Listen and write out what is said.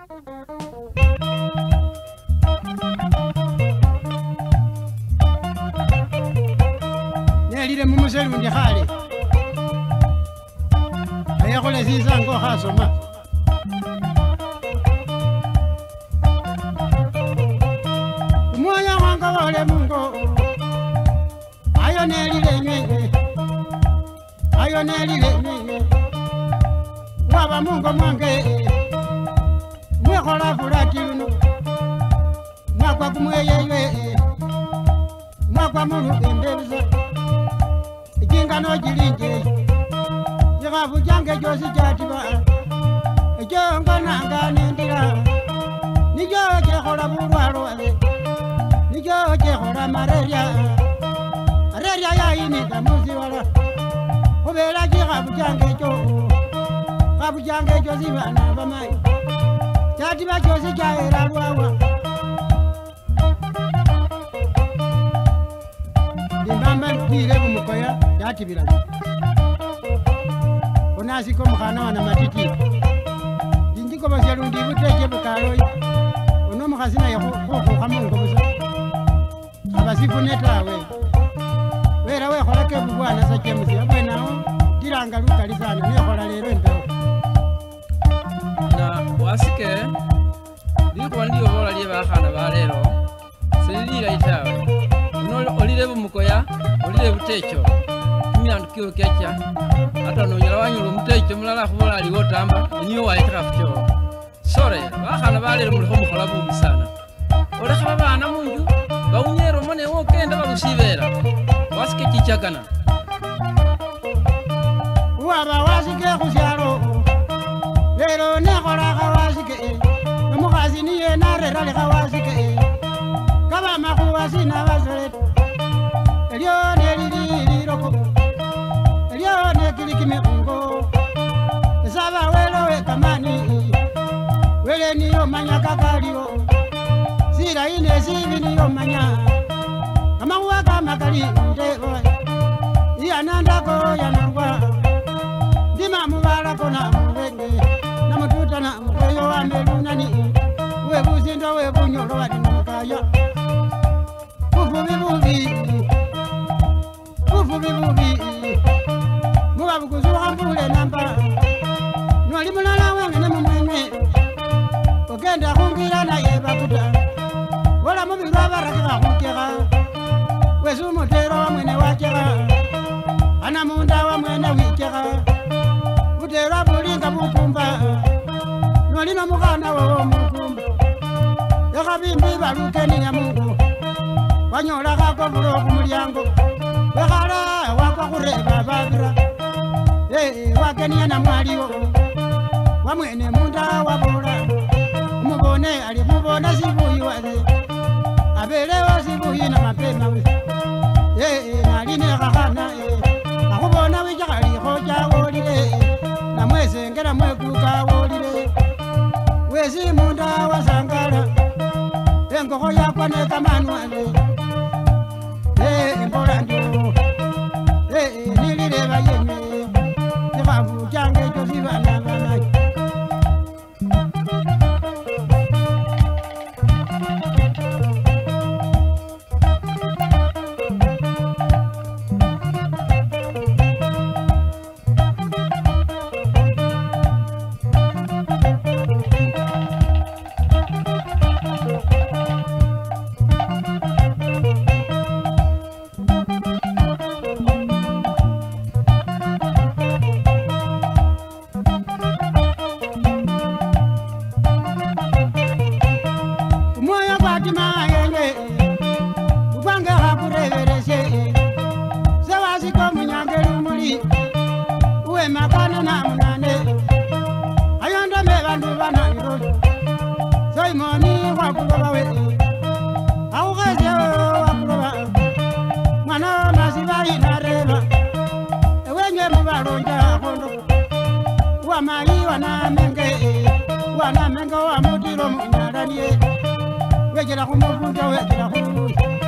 Nelile mumuselu ndi khale ayakhole sisango khasoma umwoya wanga wole mungo ayo nelile nywe waba mungo mwange mwekhola fulati luno mwakwa kumweyeywe mwakwa mulu endebisa ikingano jilinje jikafu jange josi jatiba ejongo nanga nendila nijo jekhola bulwalo nijo jekhola malaria yayinika musiwala kubela jikafu jange jo zibana bamayi jatiba josi jaera lwawa limbamba ndile bumukoya jatibila onasiko mukhana wana matiti jinjiko basyalundi buteje bukaloyi ono mukhasi naye khukha mungo busa abasifune tawe wera wekholake bubwana sa jemusi abwenawo tilanga lukali sana nekhola lero embewo na wasike likuba ndiyobola lye bakhana balero selililayi tawe uno olile bumukoya olile butecho kimyandu kiwo kecha hata nonyela wanyula omutecho mulala khubola aliwo tamba niyo wayitaka khucho sore bakhana balero mulikho mukhola bubi sana olekha babana munju bawunyera omone wokenda balusibera wasike chichakana waba wasike khusyalo lero nekholakha wasike nomukhasi niye nareralekha wasike kabamakhuwasi nabasoleta elyo nelili liloko elyo nekili kimikhungo esaba welowe kamani wele niyo manya kakaliwo silayi nesibi niyo manya kamakhuwa kamakali ndewa iyanandako yanangwa ndima mubalako namubenge namututa namukweyo wamelunani webusindo webunyolo watinukaya bufubi bubi muba bukuzuka mbule namba noli mulala wengene mumwene ogenda khungira naye bakuta wola mubilwa barakikha khukekha wesi umutero wamwene wakekha ana munda wamwene wikekha buterwa bulinga bukumba noli nomukhana wowo mukumba ekhabimbi balukeniya mungu wanyola khako bulo khumulyango wekhala wakwa khureba babira wakeniya namwaliwo wamwene munda wabola umubone ali mubona sibuyi wase abelewo sibuyi na mapema naline khakhana akhubona wichakhalikho chawolile namwesengela mwekuka wolile wesi munda wasangala engokho yakwa nekamanwale embola njo nilileba yenye ikhafu jange jo sibana bamayi makana na munane ayonda me bandu bananiro Simoni wakuloba we augaze wakuloba mwana masiba inareba ewenye mubalonja kondo wa mali wana menge wa mutiro munyaranie wejera kumufunja wejera kumufunja